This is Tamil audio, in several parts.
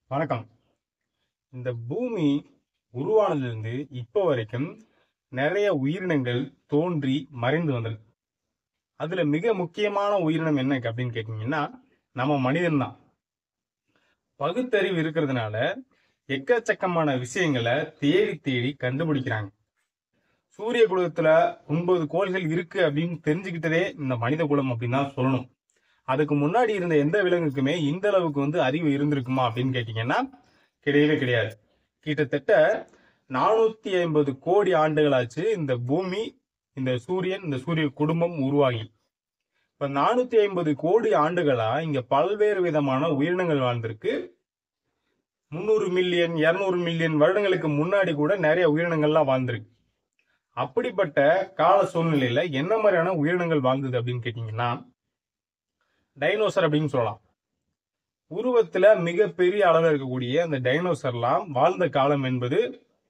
வணக்கம். இந்த பூமி உருவானதிலிருந்து இப்போ வரைக்கும் நிறைய உயிரினங்கள் தோன்றி மறைந்து வந்திருக்கு. அதுல மிக முக்கியமான உயிரினம் என்ன அப்படின்னு கேட்டீங்கன்னா நம்ம மனிதன் தான். பகுத்தறிவு இருக்கிறதுனால எக்கச்சக்கமான விஷயங்களை தேடி தேடி கண்டுபிடிக்கிறாங்க. சூரிய குலத்துல 9 கோள்கள் இருக்கு அப்படின்னு தெரிஞ்சுக்கிட்டதே இந்த மனித குலம் அப்படின்னு தான் சொல்லணும். அதுக்கு முன்னாடி இருந்த எந்த விலங்குக்குமே இந்த அளவுக்கு அறிவு இருந்திருக்குமா அப்படின்னு கேட்டீங்கன்னா கிடையவே கிடையாது. கிட்டத்தட்ட 450 கோடி ஆண்டுகளாச்சு இந்த பூமி, இந்த சூரியன், இந்த சூரிய குடும்பம் உருவாகி. இப்ப 450 கோடி ஆண்டுகளா இங்க பல்வேறு விதமான உயிரினங்கள் வாழ்ந்திருக்கு. 300 மில்லியன் 200 மில்லியன் வருடங்களுக்கு முன்னாடி கூட நிறைய உயிரினங்கள்லாம் வாழ்ந்திருக்கு. அப்படிப்பட்ட கால சூழ்நிலையில என்ன மாதிரியான உயிரினங்கள் வாழ்ந்தது அப்படின்னு கேட்டீங்கன்னா டைனோசர் அப்படின்னு சொல்லலாம். உருவத்துல மிகப்பெரிய அளவில் இருக்கக்கூடிய அந்த டைனோசர்லாம் வாழ்ந்த காலம் என்பது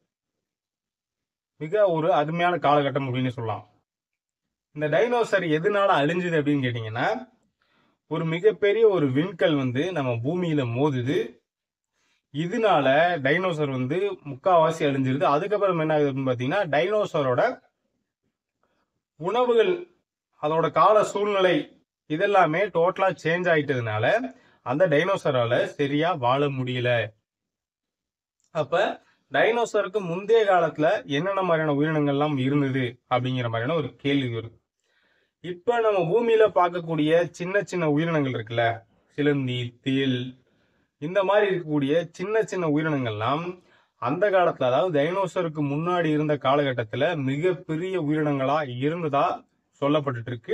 மிக ஒரு அருமையான காலகட்டம் அப்படின்னு சொல்லலாம். இந்த டைனோசர் எதனால அழிஞ்சது அப்படின்னு கேட்டீங்கன்னா ஒரு மிகப்பெரிய ஒரு விண்கல் நம்ம பூமியில மோதுது. இதனால டைனோசர் முக்காவாசி அழிஞ்சிருது. அதுக்கப்புறம் என்ன ஆகுது அப்படின்னு பாத்தீங்கன்னா டைனோசரோட உணவுகள், அதோட கால சூழ்நிலை இதெல்லாமே டோட்டலா சேஞ்ச் ஆயிட்டதுனால அந்த டைனோசரால சரியா வாழ முடியல. அப்ப டைனோசருக்கு முந்தைய காலத்துல என்னென்ன மாதிரியான உயிரினங்கள் எல்லாம் இருந்தது அப்படிங்கிற மாதிரியான ஒரு கேள்வி வருது. இப்ப நம்ம பூமியில பார்க்கக்கூடிய சின்ன சின்ன உயிரினங்கள் இருக்குல்ல, சிலந்தி, தேல், இந்த மாதிரி இருக்கக்கூடிய சின்ன சின்ன உயிரினங்கள்லாம் அந்த காலத்துல, அதாவது டைனோசருக்கு முன்னாடி இருந்த காலகட்டத்துல மிகப்பெரிய உயிரினங்களா இருந்ததா சொல்லப்பட்டு இருக்கு.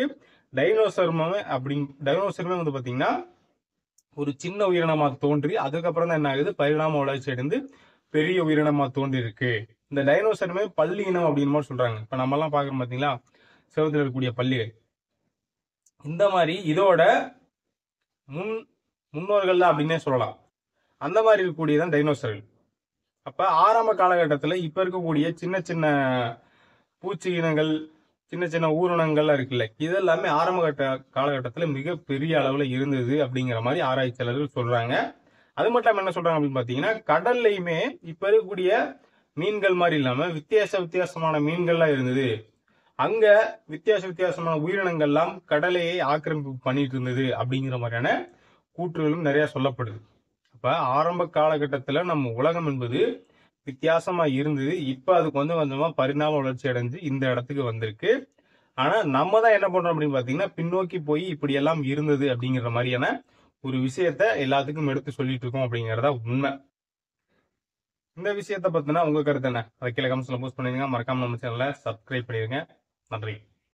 டைனோசருமே பாத்தீங்கன்னா ஒரு சின்ன உயிரினமா தோன்றி அதுக்கப்புறம் தான் என்ன ஆகுது, பரிணாம வளர்ச்சி அடைந்து பெரிய உயிரினமா தோன்றி இருக்கு. இந்த டைனோசருமே பள்ளி இனம் அப்படின்னு சொல்றாங்க. இப்ப நம்ம எல்லாம் பாக்குறோம் பாத்தீங்களா, செவத்துல இருக்கக்கூடிய பள்ளிகள், இந்த மாதிரி இதோட முன்னோர்கள் தான் அப்படின்னே சொல்லலாம். அந்த மாதிரி இருக்கக்கூடியதான் டைனோசர்கள். அப்ப ஆரம்ப காலகட்டத்துல இப்ப இருக்கக்கூடிய சின்ன சின்ன பூச்சி இனங்கள், சின்ன சின்ன ஊரணங்கள் இருக்குல்ல, இதெல்லாமே ஆரம்ப காலகட்டத்துல மிக பெரிய அளவுல இருந்தது அப்படிங்கிற மாதிரி ஆராய்ச்சியாளர்கள் சொல்றாங்க. அது மட்டும் என்ன சொல்றாங்க அப்படின்னு பாத்தீங்கன்னா கடல்லையுமே இப்ப இருக்கக்கூடிய மீன்கள் மாதிரி இல்லாம வித்தியாசமான மீன்கள்லாம் இருந்தது. அங்க வித்தியாசமான உயிரினங்கள்லாம் கடலையை ஆக்கிரமிப்பு பண்ணிட்டு இருந்தது அப்படிங்கிற மாதிரியான கூற்றுகளும் நிறைய சொல்லப்படுது. அப்ப ஆரம்ப காலகட்டத்துல நம்ம உலகம் என்பது வித்தியாசமா இருந்தது. இப்ப அது கொஞ்சம் கொஞ்சமா பரிணாம வளர்ச்சி அடைஞ்சு இந்த இடத்துக்கு வந்திருக்கு. ஆனா நம்ம தான் என்ன பண்றோம் அப்படின்னு பாத்தீங்கன்னா பின்னோக்கி போய் இப்படி எல்லாம் இருந்தது அப்படிங்கிற மாதிரியான ஒரு விஷயத்த எல்லாத்துக்கும் எடுத்து சொல்லிட்டு இருக்கோம் அப்படிங்கறதா உண்மை. இந்த விஷயத்த பத்தினா உங்க கருத்து என்ன? அதை கீழே கமெண்ட்ஸ்ல போஸ்ட் பண்ணிருங்க. மறக்காம நம்ம சேனலை சப்ஸ்கிரைப் பண்ணிருங்க. நன்றி.